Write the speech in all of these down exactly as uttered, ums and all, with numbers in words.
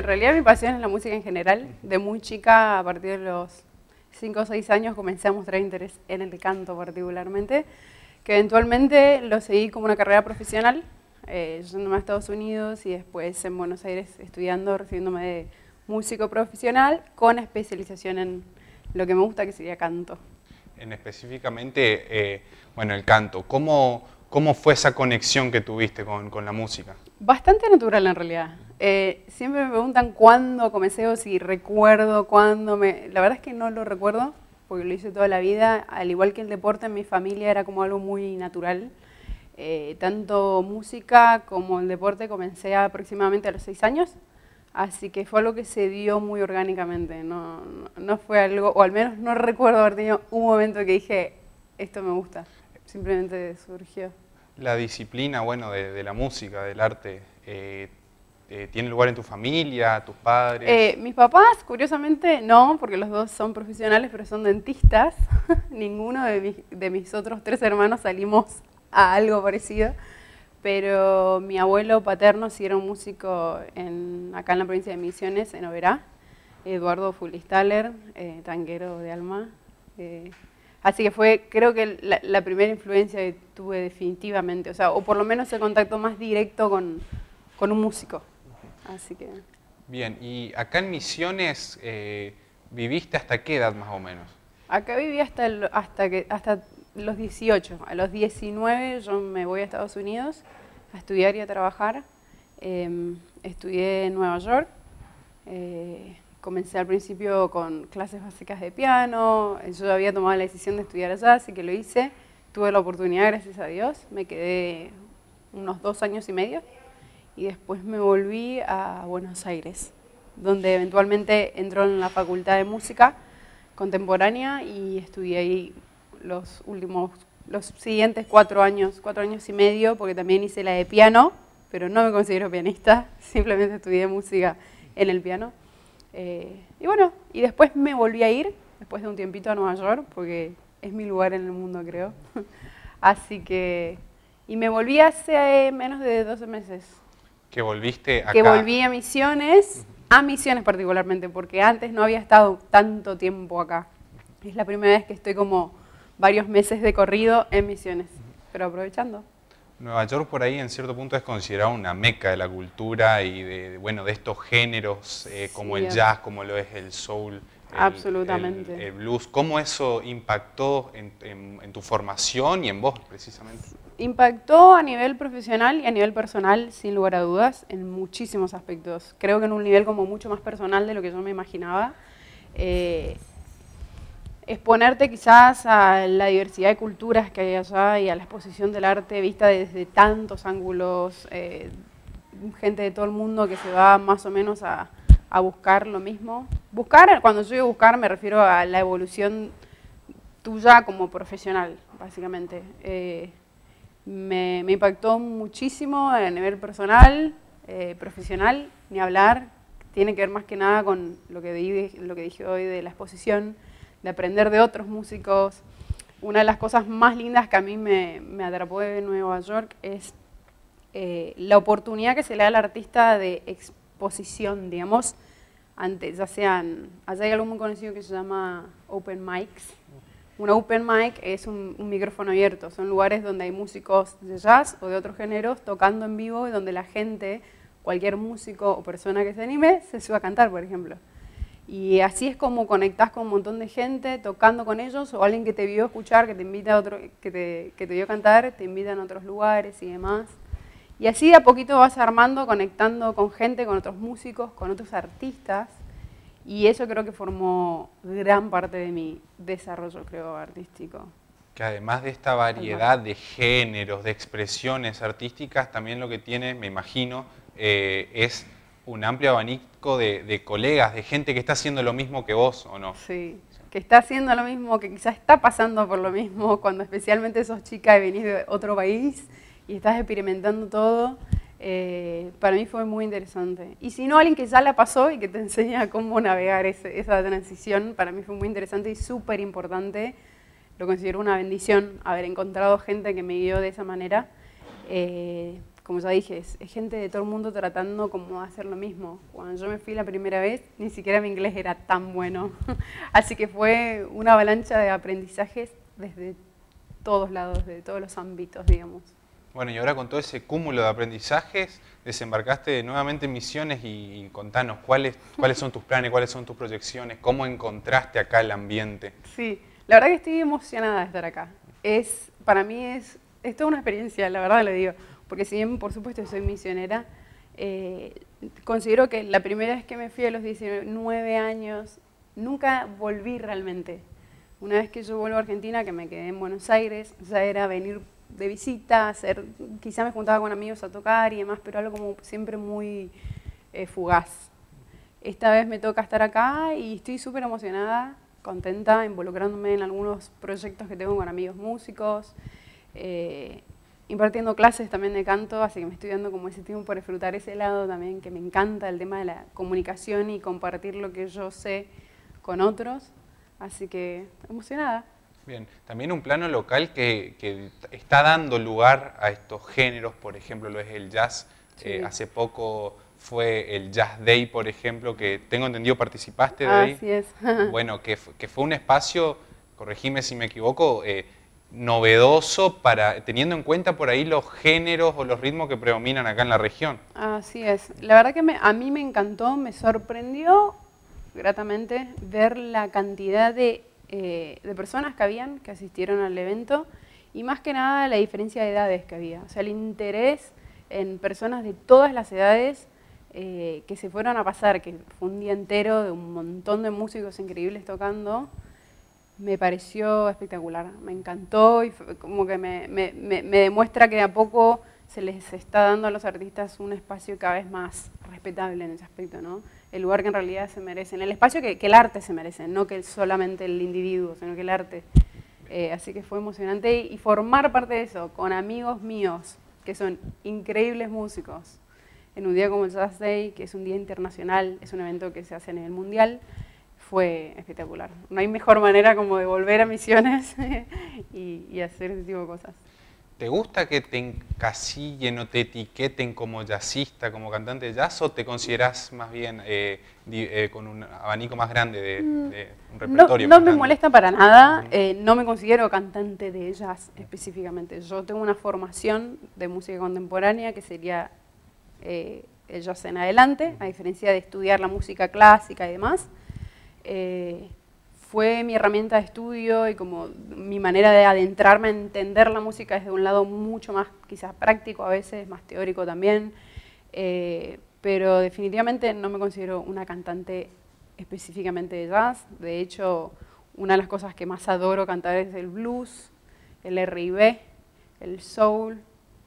realidad mi pasión es la música en general. De muy chica, a partir de los cinco o seis años, comencé a mostrar interés en el canto particularmente, que eventualmente lo seguí como una carrera profesional, eh, yéndome a Estados Unidos y después en Buenos Aires estudiando, recibiéndome de músico profesional con especialización en lo que me gusta, que sería canto. En específicamente, eh, bueno, el canto. ¿Cómo, cómo fue esa conexión que tuviste con, con la música? Bastante natural en realidad. Eh, siempre me preguntan cuándo comencé o si recuerdo cuándo me... La verdad es que no lo recuerdo, porque lo hice toda la vida. Al igual que el deporte, en mi familia era como algo muy natural. Eh, tanto música como el deporte comencé aproximadamente a los seis años. Así que fue algo que se dio muy orgánicamente. No, no, no fue algo, o al menos no recuerdo haber tenido un momento que dije, esto me gusta. Simplemente surgió. La disciplina, bueno, de, de la música, del arte, eh, eh, ¿tiene lugar en tu familia, tus padres? Eh, mis papás, curiosamente, no, porque los dos son profesionales, pero son dentistas. Ninguno de mis, de mis otros tres hermanos salimos a algo parecido. Pero mi abuelo paterno sí era un músico en, acá en la provincia de Misiones, en Oberá. Eduardo Fulistaller, eh, tanguero de alma. Eh, Así que fue, creo que la, la primera influencia que tuve definitivamente, o sea, o por lo menos el contacto más directo con, con un músico. Así que... Bien, y acá en Misiones, eh, ¿viviste hasta qué edad más o menos? Acá viví hasta, el, hasta, que, hasta los dieciocho. A los diecinueve yo me voy a Estados Unidos a estudiar y a trabajar. Eh, estudié en Nueva York. Eh, Comencé al principio con clases básicas de piano, yo había tomado la decisión de estudiar allá, así que lo hice. Tuve la oportunidad, gracias a Dios, me quedé unos dos años y medio y después me volví a Buenos Aires, donde eventualmente entró en la Facultad de Música Contemporánea y estudié ahí los últimos, los siguientes cuatro años, cuatro años y medio, porque también hice la de piano, pero no me considero pianista, simplemente estudié música en el piano. Eh, y bueno, y después me volví a ir, después de un tiempito a Nueva York, porque es mi lugar en el mundo, creo. Así que, y me volví hace menos de doce meses. ¿Que volviste acá? Que volví a Misiones, a Misiones particularmente, porque antes no había estado tanto tiempo acá. Es la primera vez que estoy como varios meses de corrido en Misiones, pero aprovechando. Nueva York por ahí en cierto punto es considerado una meca de la cultura y de, de, bueno, de estos géneros eh, como sí, el jazz, como lo es el soul, el, absolutamente. El, el blues. ¿Cómo eso impactó en, en, en tu formación y en vos precisamente? Impactó a nivel profesional y a nivel personal, sin lugar a dudas, en muchísimos aspectos. Creo que en un nivel como mucho más personal de lo que yo me imaginaba. Eh, Exponerte quizás a la diversidad de culturas que hay allá y a la exposición del arte vista desde tantos ángulos, eh, gente de todo el mundo que se va más o menos a, a buscar lo mismo. Buscar, cuando yo digo buscar me refiero a la evolución tuya como profesional, básicamente. Eh, me, me impactó muchísimo a nivel personal, eh, profesional, ni hablar. Tiene que ver más que nada con lo que, di, lo que dije hoy de la exposición, de aprender de otros músicos. Una de las cosas más lindas que a mí me, me atrapó de Nueva York es eh, la oportunidad que se le da al artista de exposición, digamos, ante, ya sean, allá hay algo muy conocido que se llama open mics. Un open mic es un, un micrófono abierto, son lugares donde hay músicos de jazz o de otros géneros tocando en vivo y donde la gente, cualquier músico o persona que se anime, se sube a cantar, por ejemplo. Y así es como conectás con un montón de gente tocando con ellos, o alguien que te vio escuchar, que te invita a otro, que te, que te vio cantar, te invitan a otros lugares y demás. Y así de a poquito vas armando, conectando con gente, con otros músicos, con otros artistas. Y eso creo que formó gran parte de mi desarrollo, creo, artístico. Que además de esta variedad de géneros, de expresiones artísticas, también lo que tiene, me imagino, eh, es un amplio abanico de, de colegas, de gente que está haciendo lo mismo que vos, ¿o no? Sí, que está haciendo lo mismo, que quizás está pasando por lo mismo, cuando especialmente sos chica y venís de otro país y estás experimentando todo, eh, para mí fue muy interesante. Y si no, alguien que ya la pasó y que te enseña cómo navegar ese, esa transición, para mí fue muy interesante y súper importante. Lo considero una bendición haber encontrado gente que me guió de esa manera. Eh, como ya dije, es, es gente de todo el mundo tratando como de hacer lo mismo. Cuando yo me fui la primera vez, ni siquiera mi inglés era tan bueno. Así que fue una avalancha de aprendizajes desde todos lados, de todos los ámbitos, digamos. Bueno, y ahora con todo ese cúmulo de aprendizajes, desembarcaste nuevamente en Misiones y, y contanos, ¿cuáles, ¿cuáles son tus planes, cuáles son tus proyecciones, cómo encontraste acá el ambiente? Sí, la verdad que estoy emocionada de estar acá. Es, para mí es, es toda una experiencia, la verdad lo digo, porque si bien por supuesto soy misionera, eh, considero que la primera vez que me fui a los diecinueve años, nunca volví realmente. Una vez que yo vuelvo a Argentina, que me quedé en Buenos Aires, ya era venir de visita, hacer, quizá me juntaba con amigos a tocar y demás, pero algo como siempre muy eh, fugaz. Esta vez me toca estar acá y estoy súper emocionada, contenta, involucrándome en algunos proyectos que tengo con amigos músicos, eh, impartiendo clases también de canto, así que me estoy dando como ese tiempo para disfrutar ese lado también, que me encanta el tema de la comunicación y compartir lo que yo sé con otros, así que emocionada. Bien, también un plano local que, que está dando lugar a estos géneros, por ejemplo, lo es el jazz. Sí. Eh, hace poco fue el Jazz Day, por ejemplo, que tengo entendido participaste de ahí. Así es. Bueno, que, que fue un espacio, corregime si me equivoco, eh, novedoso, para, teniendo en cuenta por ahí los géneros o los ritmos que predominan acá en la región. Así es. La verdad que me, a mí me encantó, me sorprendió gratamente ver la cantidad de Eh, de personas que habían, que asistieron al evento, y más que nada la diferencia de edades que había. O sea, el interés en personas de todas las edades eh, que se fueron a pasar, que fue un día entero de un montón de músicos increíbles tocando, me pareció espectacular. Me encantó y fue como que me, me, me, me demuestra que de a poco se les está dando a los artistas un espacio cada vez más respetable en ese aspecto, ¿no? El lugar que en realidad se merecen, el espacio que, que el arte se merece, no que solamente el individuo, sino que el arte. Eh, así que fue emocionante y, y formar parte de eso con amigos míos, que son increíbles músicos, en un día como el Jazz Day, que es un día internacional, es un evento que se hace a nivel mundial, fue espectacular. No hay mejor manera como de volver a Misiones y, y hacer ese tipo de cosas. ¿Te gusta que te encasillen o te etiqueten como jazzista, como cantante de jazz, o te consideras más bien eh, eh, con un abanico más grande de, de un repertorio? No, no me molesta para nada, eh, no me considero cantante de jazz específicamente. Yo tengo una formación de música contemporánea que sería eh, el jazz en adelante, a diferencia de estudiar la música clásica y demás. Eh, Fue mi herramienta de estudio y como mi manera de adentrarme a entender la música desde un lado mucho más quizás práctico a veces, más teórico también, eh, pero definitivamente no me considero una cantante específicamente de jazz. De hecho, una de las cosas que más adoro cantar es el blues, el erre y be, el soul,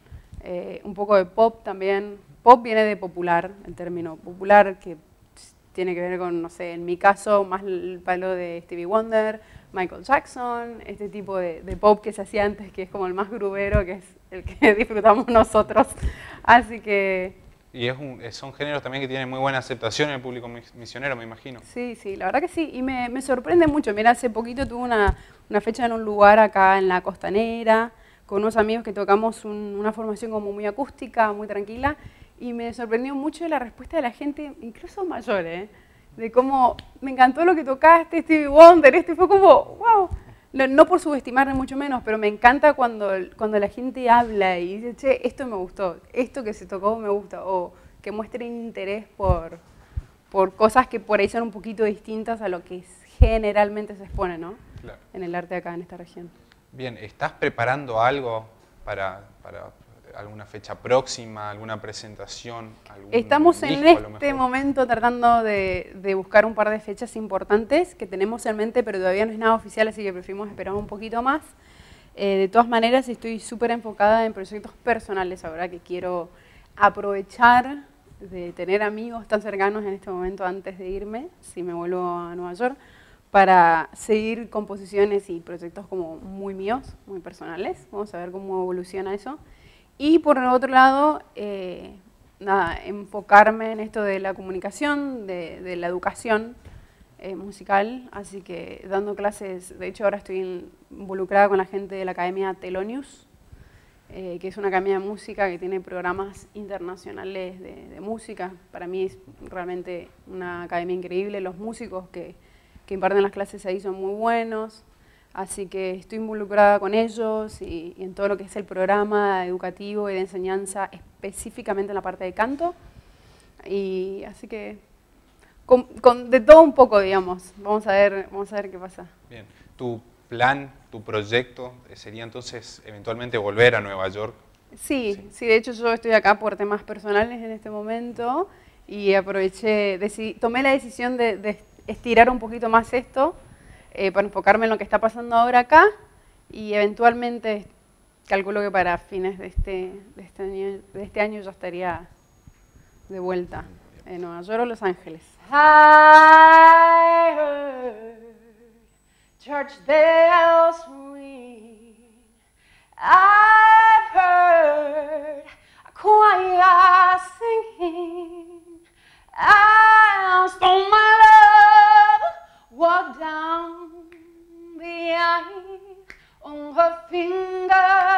eh, un poco de pop también. Pop viene de popular, el término popular, que tiene que ver con, no sé, en mi caso, más el palo de Stevie Wonder, Michael Jackson, este tipo de, de pop que se hacía antes, que es como el más grubero, que es el que disfrutamos nosotros. Así que... Y es un, son géneros también que tienen muy buena aceptación en el público misionero, me imagino. Sí, sí, la verdad que sí. Y me, me sorprende mucho. Mira, hace poquito tuve una, una fecha en un lugar acá en la Costanera, con unos amigos que tocamos un, una formación como muy acústica, muy tranquila, y me sorprendió mucho la respuesta de la gente, incluso mayor, ¿eh? De cómo, me encantó lo que tocaste, Stevie Wonder, este fue como, wow. No, no por subestimar ni mucho menos, pero me encanta cuando, cuando la gente habla y dice, che, esto me gustó, esto que se tocó me gusta, o que muestre interés por, por cosas que por ahí son un poquito distintas a lo que generalmente se expone, ¿no? Claro. En el arte acá en esta región. Bien, ¿estás preparando algo para, para alguna fecha próxima, alguna presentación? Algún Estamos disco, en este momento tratando de, de buscar un par de fechas importantes que tenemos en mente, pero todavía no es nada oficial, así que preferimos esperar un poquito más. Eh, de todas maneras, estoy súper enfocada en proyectos personales ahora, que quiero aprovechar de tener amigos tan cercanos en este momento antes de irme, si me vuelvo a Nueva York, para seguir composiciones y proyectos como muy míos, muy personales. Vamos a ver cómo evoluciona eso. Y por el otro lado, eh, nada, enfocarme en esto de la comunicación, de, de la educación eh, musical, así que dando clases, de hecho ahora estoy involucrada con la gente de la Academia Thelonious, eh, que es una academia de música que tiene programas internacionales de, de música. Para mí es realmente una academia increíble. Los músicos que, que imparten las clases ahí son muy buenos. Así que estoy involucrada con ellos y, y en todo lo que es el programa educativo y de enseñanza, específicamente en la parte de canto. Y así que, con, con de todo un poco, digamos. Vamos a ver, vamos a ver qué pasa. Bien. ¿Tu plan, tu proyecto sería entonces eventualmente volver a Nueva York? Sí, Sí, sí, de hecho yo estoy acá por temas personales en este momento y aproveché, decidí, tomé la decisión de, de estirar un poquito más esto eh, para enfocarme en lo que está pasando ahora acá y eventualmente calculo que para fines de este, de este, año, de este año ya estaría de vuelta en Nueva York o Los Ángeles. I heard church bells ring. I've heard a choir singing. I saw my love walk down the aisle on her finger.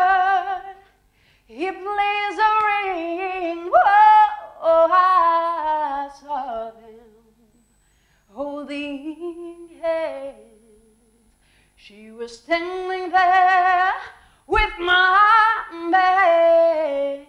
He plays a ring. Oh, I saw them holding hands. She was standing there with my man.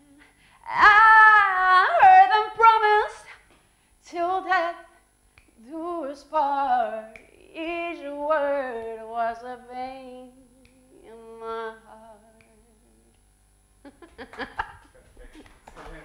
I heard them promise till death do us part. Each word was a vein in my heart.